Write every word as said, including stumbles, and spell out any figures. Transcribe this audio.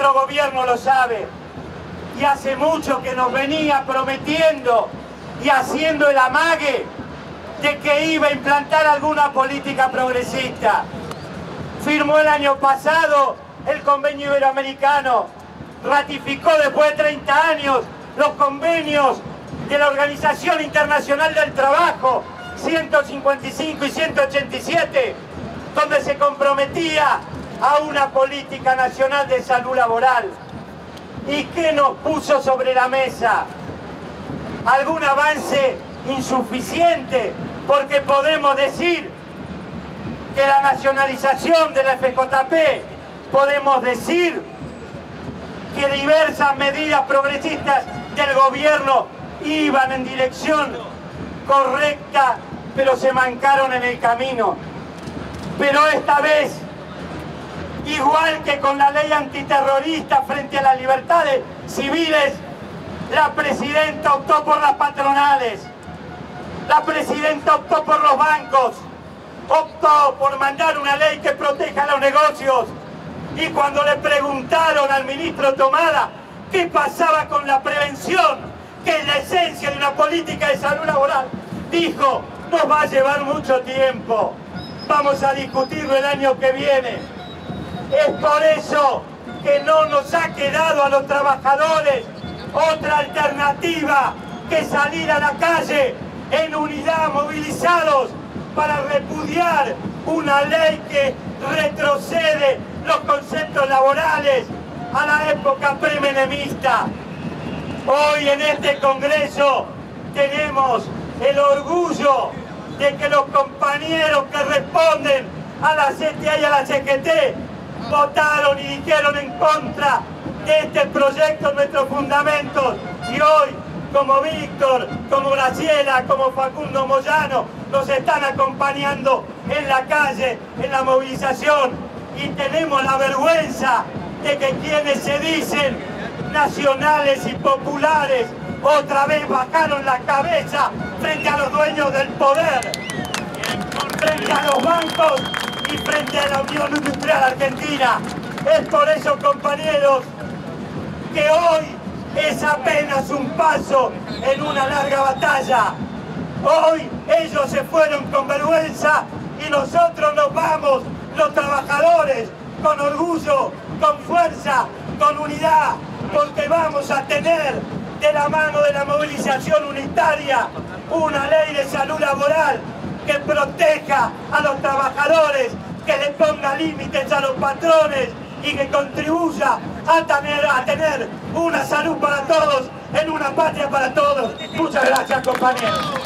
nuestro gobierno lo sabe. Y hace mucho que nos venía prometiendo y haciendo el amague de que iba a implantar alguna política progresista. Firmó el año pasado el convenio iberoamericano, ratificó después de treinta años los convenios de la Organización Internacional del Trabajo ciento cincuenta y cinco y ciento ochenta y siete, donde se comprometía a una política nacional de salud laboral. ¿Y qué nos puso sobre la mesa? Algún avance insuficiente, porque podemos decir que la nacionalización de la F J P, podemos decir que diversas medidas progresistas del gobierno iban en dirección correcta, pero se mancaron en el camino. Pero esta vez, igual que con la ley antiterrorista frente a las libertades civiles, la presidenta optó por las patronales, la presidenta optó por los bancos, optó por mandar una ley que proteja a los negocios. Y cuando le preguntaron al ministro Tomada qué pasaba con la prevención, que es la esencia de una política de salud laboral, dijo: nos va a llevar mucho tiempo, vamos a discutirlo el año que viene. Es por eso que no nos ha quedado a los trabajadores otra alternativa que salir a la calle en unidad, movilizados, para repudiar una ley que retrocede los conceptos laborales a la época premenemista. Hoy en este Congreso tenemos el orgullo de que los compañeros que responden a la C T A y a la C G T votaron y dijeron en contra de este proyecto en nuestros fundamentos. Y hoy, como Víctor, como Graciela, como Facundo Moyano, nos están acompañando en la calle, en la movilización. Y tenemos la vergüenza de que quienes se dicen nacionales y populares otra vez bajaron la cabeza frente a los dueños del poder, frente a los bancos y frente a la Unión Industrial Argentina. Es por eso, compañeros, que hoy es apenas un paso en una larga batalla. Hoy ellos se fueron con vergüenza y nosotros nos vamos, los trabajadores, con orgullo, con fuerza, con unidad, porque vamos a tener de la mano de la movilización unitaria una ley de salud laboral que proteja a los trabajadores, que le ponga límites a los patrones y que contribuya a tener, a tener una salud para todos, en una patria para todos. Muchas gracias, compañeros.